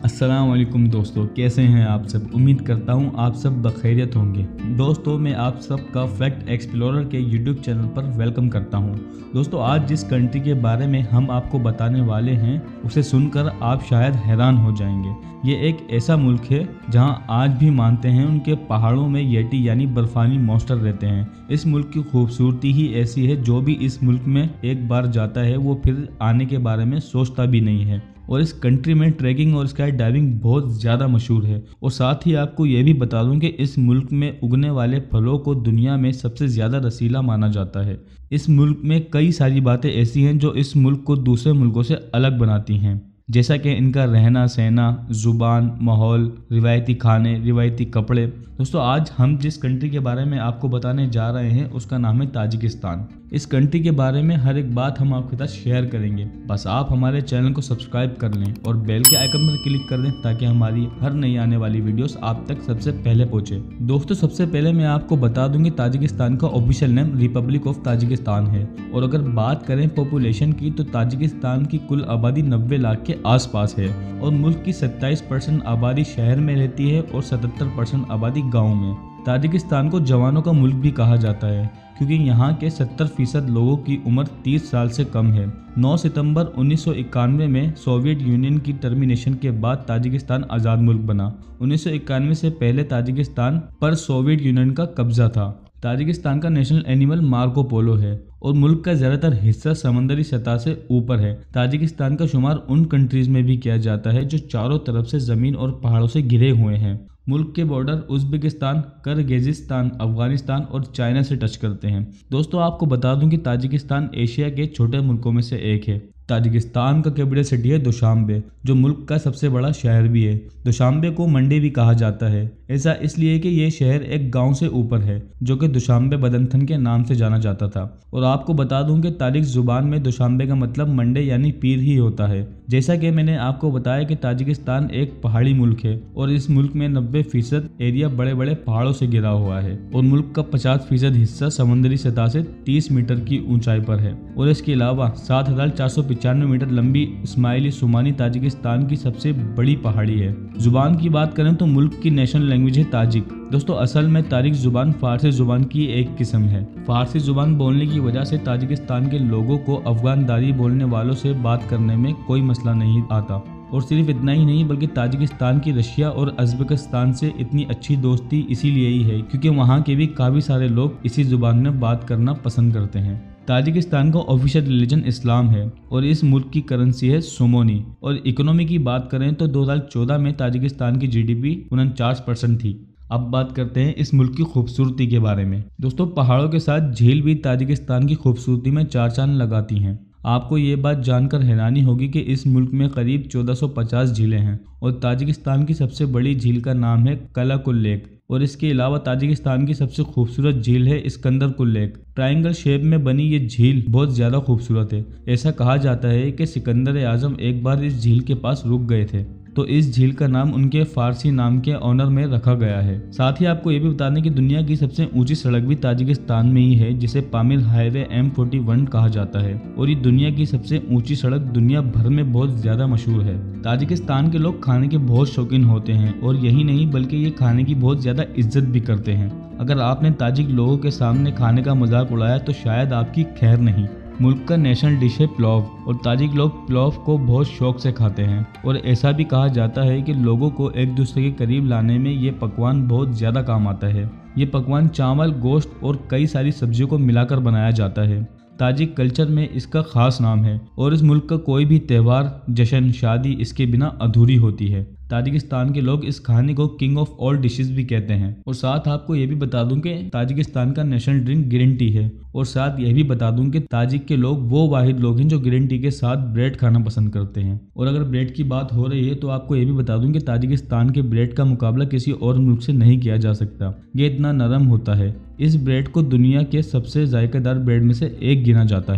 अस्सलाम वालेकुम दोस्तों, कैसे हैं आप सब। उम्मीद करता हूं आप सब बखैरियत होंगे। दोस्तों, मैं आप सब का फैक्ट एक्सप्लोरर के यूट्यूब चैनल पर वेलकम करता हूं। दोस्तों, आज जिस कंट्री के बारे में हम आपको बताने वाले हैं उसे सुनकर आप शायद हैरान हो जाएंगे। ये एक ऐसा मुल्क है जहां आज भी मानते हैं उनके पहाड़ों में येटी यानी बर्फानी मॉन्स्टर रहते हैं। इस मुल्क की खूबसूरती ही ऐसी है, जो भी इस मुल्क में एक बार जाता है वो फिर आने के बारे में सोचता भी नहीं है। और इस कंट्री में ट्रैकिंग और स्काई डाइविंग बहुत ज़्यादा मशहूर है। और साथ ही आपको ये भी बता दूं कि इस मुल्क में उगने वाले फलों को दुनिया में सबसे ज़्यादा रसीला माना जाता है। इस मुल्क में कई सारी बातें ऐसी हैं जो इस मुल्क को दूसरे मुल्कों से अलग बनाती हैं, जैसा कि इनका रहना सहना, ज़ुबान, माहौल, रिवायती खाने, रिवायती कपड़े। दोस्तों, आज हम जिस कंट्री के बारे में आपको बताने जा रहे हैं उसका नाम है ताजिकिस्तान। इस कंट्री के बारे में हर एक बात हम आपके साथ शेयर करेंगे। बस आप हमारे चैनल को सब्सक्राइब कर लें और बेल के आइकन पर क्लिक कर दें ताकि हमारी हर नई आने वाली वीडियोस आप तक सबसे पहले पहुंचे। दोस्तों, सबसे पहले मैं आपको बता दूं कि ताजिकिस्तान का official name republic of Tajikistan है। और अगर बात करें पॉपुलेशन की तो ताजिकिस्तान की कुल आबादी 90 लाख के आसपास है और मुल्क की 27% आबादी शहर में रहती है और 77% आबादी गाँव में। ताजिकिस्तान को जवानों का मुल्क भी कहा जाता है क्योंकि यहाँ के 70% लोगों की उम्र 30 साल से कम है। 9 सितंबर 1991 में सोवियत यूनियन की टर्मिनेशन के बाद ताजिकिस्तान आज़ाद मुल्क बना। 1991 से पहले ताजिकिस्तान पर सोवियत यूनियन का कब्जा था। ताजिकिस्तान का नेशनल एनिमल मार्को पोलो है और मुल्क का ज़्यादातर हिस्सा समंदरी सतह से ऊपर है। ताजिकिस्तान का शुमार उन कंट्रीज़ में भी किया जाता है जो चारों तरफ से ज़मीन और पहाड़ों से घिरे हुए हैं। मुल्क के बॉर्डर उज़्बेकिस्तान, किर्गिज़स्तान, अफगानिस्तान और चाइना से टच करते हैं। दोस्तों, आपको बता दूं कि ताजिकिस्तान एशिया के छोटे मुल्कों में से एक है। ताजिकिस्तान का कैपिटल सिटी है दुशांबे, जो मुल्क का सबसे बड़ा शहर भी है। दुशांबे को मंडी भी कहा जाता है। ऐसा इसलिए कि यह शहर एक गांव से ऊपर है जो कि दुशांबे बदनथन के नाम से जाना जाता था। और आपको बता दूं कि ताजिक जुबान में दुशांबे का मतलब मंडे यानी पीर ही होता है। जैसा कि मैंने आपको बताया कि ताजिकिस्तान एक पहाड़ी मुल्क है और इस मुल्क में 90% एरिया बड़े बड़े पहाड़ों से घिरा हुआ है और मुल्क का 50% हिस्सा समुद्री सतह से 30 मीटर की ऊंचाई पर है। और इसके अलावा 7495 मीटर लंबी इस्माइली सुमानी ताजिकिस्तान की सबसे बड़ी पहाड़ी है। जुबान की बात करें तो मुल्क की नेशनल लैंग्वेज है ताजिक। दोस्तों, असल में ताजिक जुबान फारसी जुबान की एक किस्म है। फारसी जुबान बोलने की वजह से ताजिकिस्तान के लोगों को अफगान दारी बोलने वालों से बात करने में कोई मसला नहीं आता। और सिर्फ इतना ही नहीं बल्कि ताजिकिस्तान की रशिया और उज़्बेकिस्तान से इतनी अच्छी दोस्ती इसीलिए ही है क्योंकि वहाँ के भी काफ़ी सारे लोग इसी जुबान में बात करना पसंद करते हैं। ताजिकिस्तान का ऑफिशियल रिलीजन इस्लाम है और इस मुल्क की करेंसी है सोमोनी। और इकोनॉमी की बात करें तो 2014 में ताजिकिस्तान की GDP 49% थी। अब बात करते हैं इस मुल्क की खूबसूरती के बारे में। दोस्तों, पहाड़ों के साथ झील भी ताजिकिस्तान की खूबसूरती में चार चांद लगाती हैं। आपको ये बात जानकर हैरानी होगी कि इस मुल्क में करीब 1450 झीलें हैं और ताजिकिस्तान की सबसे बड़ी झील का नाम है कलाकुल लेक। और इसके अलावा ताजिकिस्तान की सबसे खूबसूरत झील है इस्कंदरकुल लेक। ट्रायंगल शेप में बनी ये झील बहुत ज़्यादा खूबसूरत है। ऐसा कहा जाता है कि सिकंदर आजम एक बार इस झील के पास रुक गए थे तो इस झील का नाम उनके फारसी नाम के ऑनर में रखा गया है। साथ ही आपको ये भी बता दें कि दुनिया की सबसे ऊंची सड़क भी ताजिकिस्तान में ही है जिसे पामिर हाईवे M41 कहा जाता है। और ये दुनिया की सबसे ऊंची सड़क दुनिया भर में बहुत ज़्यादा मशहूर है। ताजिकिस्तान के लोग खाने के बहुत शौकीन होते हैं और यही नहीं बल्कि ये खाने की बहुत ज़्यादा इज्जत भी करते हैं। अगर आपने ताजिक लोगों के सामने खाने का मजाक उड़ाया तो शायद आपकी खैर नहीं। मुल्क का नेशनल डिश है पुलाव और ताजिक लोग पुलाव को बहुत शौक से खाते हैं। और ऐसा भी कहा जाता है कि लोगों को एक दूसरे के करीब लाने में ये पकवान बहुत ज़्यादा काम आता है। ये पकवान चावल, गोश्त और कई सारी सब्जियों को मिलाकर बनाया जाता है। ताजिक कल्चर में इसका खास नाम है और इस मुल्क का कोई भी त्यौहार, जश्न, शादी इसके बिना अधूरी होती है। ताजिकिस्तान के लोग इस खाने को किंग ऑफ ऑल डिशेस भी कहते हैं। और साथ आपको ये भी बता दूं कि ताजिकिस्तान का नेशनल ड्रिंक ग्रीन टी है। और साथ यह भी बता दूं कि ताजिक के लोग वो वाहिद लोग हैं जो ग्रीन टी के साथ ब्रेड खाना पसंद करते हैं। और अगर ब्रेड की बात हो रही है तो आपको ये भी बता दूं कि ताजिकिस्तान के ब्रेड का मुकाबला किसी और मुल्क से नहीं किया जा सकता। ये इतना नरम होता है। इस ब्रेड को दुनिया के सबसे जायकेदार ब्रेड में से एक गिना जाता है।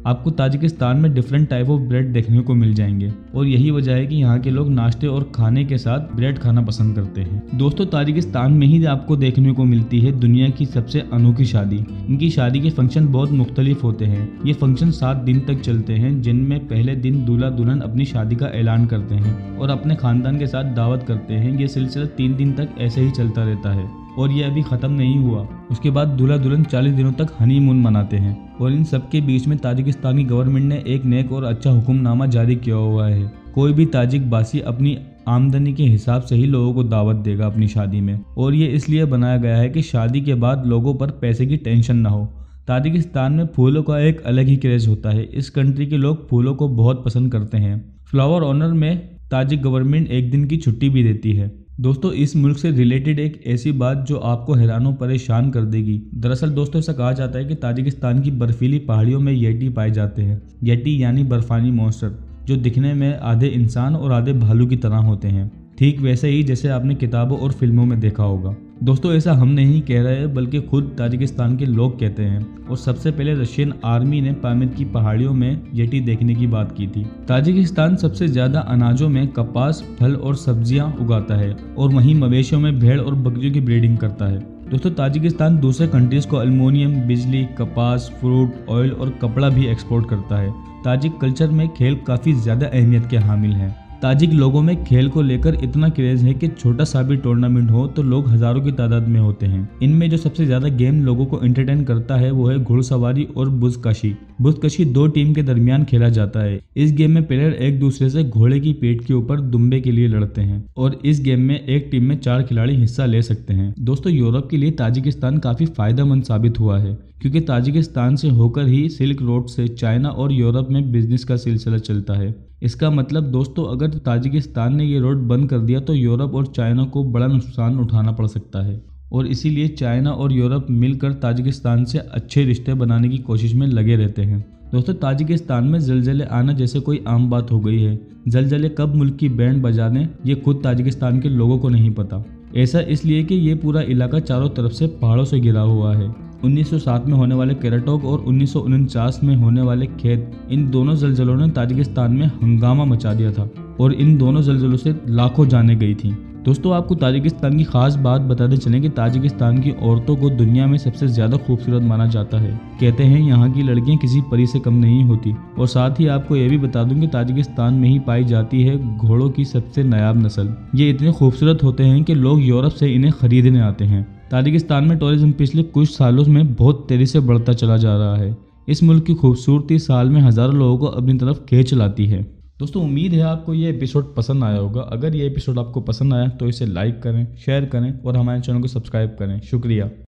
आपको ताजिकिस्तान में डिफरेंट टाइप ऑफ ब्रेड देखने को मिल जाएंगे और यही वजह है कि यहाँ के लोग नाश्ते और खाने के साथ ब्रेड खाना पसंद करते हैं। दोस्तों ताजिकिस्तान में ही आपको देखने को मिलती है दुनिया की सबसे अनोखी शादी। इनकी शादी के फंक्शन बहुत मुख्तलिफ होते हैं। ये फंक्शन 7 दिन तक चलते हैं, जिनमें पहले दिन दूल्हा दुल्हन अपनी शादी का ऐलान करते हैं और अपने खानदान के साथ दावत करते हैं। ये सिलसिला 3 दिन तक ऐसे ही चलता रहता है और ये अभी ख़त्म नहीं हुआ। उसके बाद दूल्हा दुल्हन 40 दिनों तक हनीमून मनाते हैं और इन सब के बीच में ताजिकिस्तानी गवर्नमेंट ने एक नेक और अच्छा हुक्मनामा जारी किया हुआ है। कोई भी ताजिक बासी अपनी आमदनी के हिसाब से ही लोगों को दावत देगा अपनी शादी में, और ये इसलिए बनाया गया है कि शादी के बाद लोगों पर पैसे की टेंशन ना हो। ताजिकिस्तान में फूलों का एक अलग ही क्रेज होता है। इस कंट्री के लोग फूलों को बहुत पसंद करते हैं। फ्लावर ऑनर में ताजिक गवर्नमेंट एक दिन की छुट्टी भी देती है। दोस्तों इस मुल्क से रिलेटेड एक ऐसी बात जो आपको हैरान और परेशान कर देगी। दरअसल दोस्तों ऐसा कहा जाता है कि ताजिकिस्तान की बर्फीली पहाड़ियों में येटी पाए जाते हैं। येटी यानी बर्फानी मॉन्स्टर, जो दिखने में आधे इंसान और आधे भालू की तरह होते हैं, ठीक वैसे ही जैसे आपने किताबों और फिल्मों में देखा होगा। दोस्तों ऐसा हम नहीं कह रहे बल्कि खुद ताजिकिस्तान के लोग कहते हैं, और सबसे पहले रशियन आर्मी ने पामीर की पहाड़ियों में येटी देखने की बात की थी। ताजिकिस्तान सबसे ज्यादा अनाजों में कपास, फल और सब्जियां उगाता है और वहीं मवेशियों में भेड़ और बकरियों की ब्रीडिंग करता है। दोस्तों ताजिकिस्तान दूसरे कंट्रीज को एल्युमिनियम, बिजली, कपास, फ्रूट, ऑयल और कपड़ा भी एक्सपोर्ट करता है। ताजिक कल्चर में खेल काफ़ी ज़्यादा अहमियत के हामिल हैं। ताजिक लोगों में खेल को लेकर इतना क्रेज है कि छोटा सा भी टूर्नामेंट हो तो लोग हज़ारों की तादाद में होते हैं। इनमें जो सबसे ज़्यादा गेम लोगों को एंटरटेन करता है वो है घुड़सवारी और बुज़कशी। बुज़कशी 2 टीम के दरमियान खेला जाता है। इस गेम में प्लेयर एक दूसरे से घोड़े की पीठ के ऊपर दुम्बे के लिए लड़ते हैं और इस गेम में एक टीम में 4 खिलाड़ी हिस्सा ले सकते हैं। दोस्तों यूरोप के लिए ताजिकिस्तान काफ़ी फायदेमंद साबित हुआ है, क्योंकि ताजिकिस्तान से होकर ही सिल्क रोड से चाइना और यूरोप में बिजनेस का सिलसिला चलता है। इसका मतलब दोस्तों अगर ताजिकिस्तान ने ये रोड बंद कर दिया तो यूरोप और चाइना को बड़ा नुकसान उठाना पड़ सकता है, और इसीलिए चाइना और यूरोप मिलकर ताजिकिस्तान से अच्छे रिश्ते बनाने की कोशिश में लगे रहते हैं। दोस्तों ताजिकिस्तान में ज़लज़ले आना जैसे कोई आम बात हो गई है। ज़लज़ले कब मुल्क की बैंड बजा दें ये खुद ताजिकिस्तान के लोगों को नहीं पता। ऐसा इसलिए कि ये पूरा इलाका चारों तरफ से पहाड़ों से घिरा हुआ है। 1907 में होने वाले केराटोक और 1949 में होने वाले खेत, इन दोनों ज़लज़लों ने ताजिकिस्तान में हंगामा मचा दिया था और इन दोनों ज़लज़लों से लाखों जानें गई थी। दोस्तों आपको ताजिकिस्तान की खास बात बताते चलें कि ताजिकिस्तान की औरतों को दुनिया में सबसे ज़्यादा खूबसूरत माना जाता है। कहते हैं यहाँ की लड़कियाँ किसी परी से कम नहीं होती। और साथ ही आपको ये भी बता दूं कि ताजिकिस्तान में ही पाई जाती है घोड़ों की सबसे नायाब नस्ल। ये इतने खूबसूरत होते हैं कि लोग यूरोप से इन्हें खरीदने आते हैं। ताजिकिस्तान में टूरिज्म पिछले कुछ सालों में बहुत तेजी से बढ़ता चला जा रहा है। इस मुल्क की खूबसूरती साल में हज़ारों लोगों को अपनी तरफ खींच लाती है। दोस्तों उम्मीद है आपको ये एपिसोड पसंद आया होगा। अगर ये एपिसोड आपको पसंद आया तो इसे लाइक करें, शेयर करें और हमारे चैनल को सब्सक्राइब करें। शुक्रिया।